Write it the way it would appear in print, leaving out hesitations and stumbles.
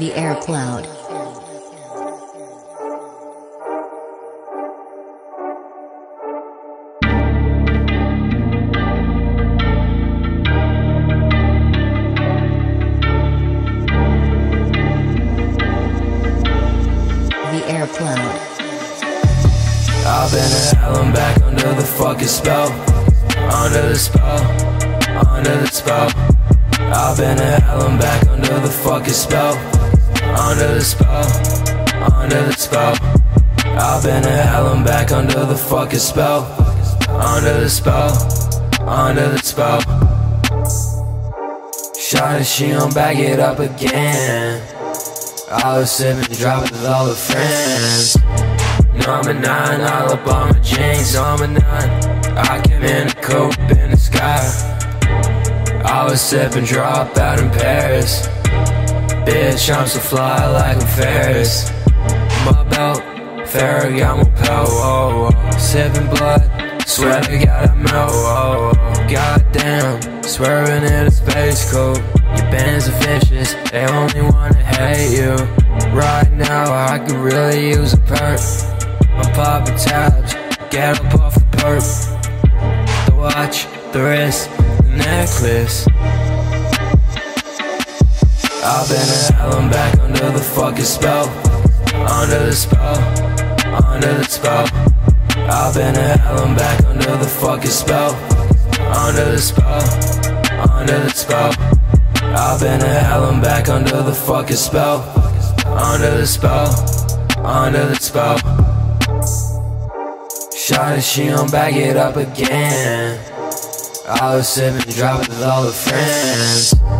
Vierre Cloud. Vierre Cloud. I've been to hell and back under the fucking spell. Under the spell, under the spell. I've been to hell and back under the fucking spell. Under the spell, under the spell. I've been to hell and back under the fucking spell. Under the spell, under the spell. Shawty, she don't back it up again. I was sipping, dropping with all her friends. No, I'm a 9, all up on my jeans. No, I'm a 9. I came in a coupe in the sky. I was sipping, drop out in Paris. Bitch, I'm so fly like I'm Ferris. My belt, Vierre got my pelt. Whoa, whoa. Sipping blood, swear to God I melt. Whoa, whoa. Goddamn, swerving in a space coupe. Your bands are vicious, they only wanna hate you. Right now, I could really use a perk. I'm popping tabs, get up off the perp. The watch, the wrist, the necklace. I've been to hell and back under the fucking spell. Under the spell, under the spell. I've been to hell and back under the fucking spell. Under the spell, under the spell. I've been to hell and back under the fucking spell. Under the spell, under the spell. Shawty, she don't back it up again. I was sipping, dropping with all her friends.